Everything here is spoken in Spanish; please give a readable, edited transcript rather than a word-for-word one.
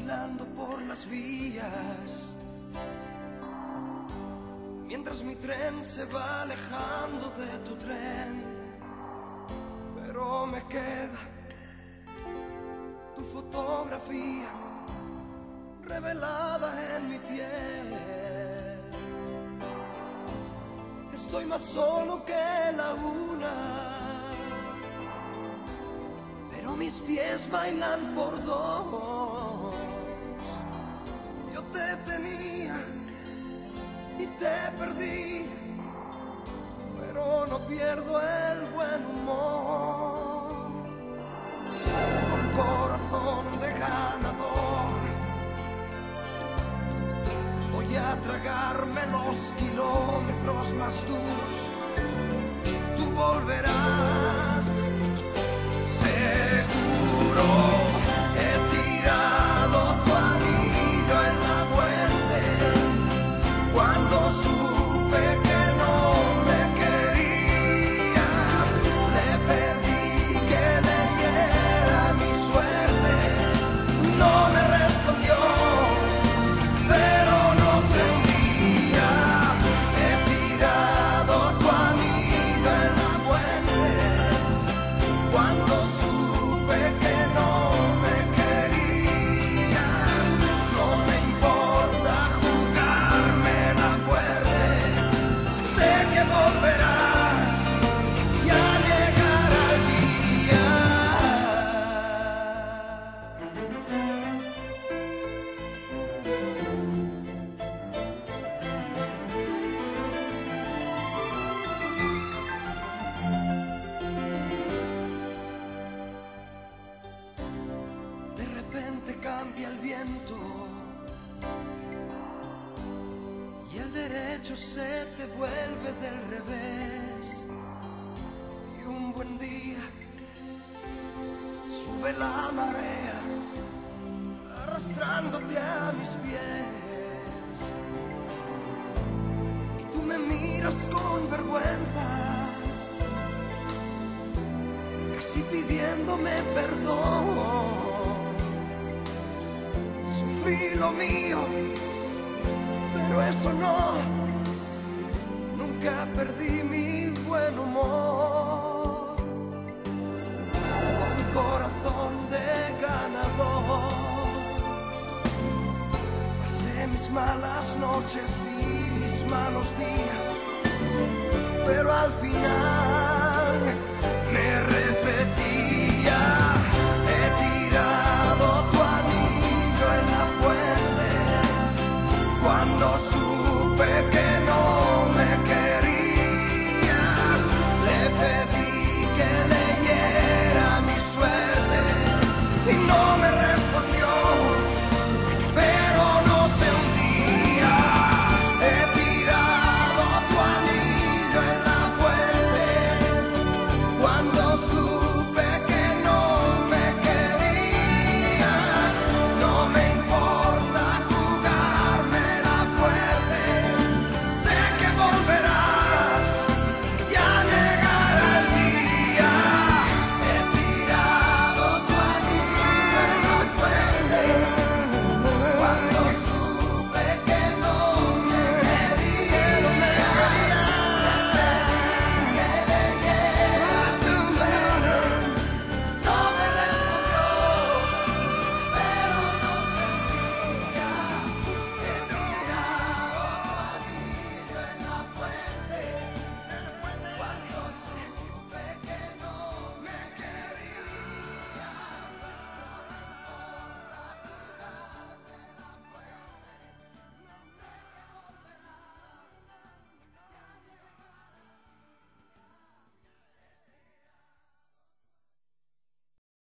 bailando por las vías, mientras mi tren se va alejando de tu tren, pero me queda tu fotografía revelada en mi piel. Estoy más solo que la una, pero mis pies bailan por dos. Yo te tenía y te perdí, pero no pierdo el buen humor. Con corazón de ganador voy a tragarme los kilómetros más duros. Tú volverás, seguro. He tirado tu anillo en la fuente cuando supe que no me querías. Le pedí que leyera mi suerte, no me respondió, pero no se hundía. He tirado tu anillo en la fuente cuando supe que no me querías. No me importa jugarme la fuerte, sé que volverás, ya llegará el día. De repente cambia el viento y el derecho se te vuelve del revés. Y un buen día sube la marea arrastrándote a mis pies, y tú me miras con vergüenza, casi pidiéndome perdón. Sufrí lo mío, pero eso no, nunca perdí mi buen humor. Con corazón de ganador pasé mis malas noches y mis malos días, pero al final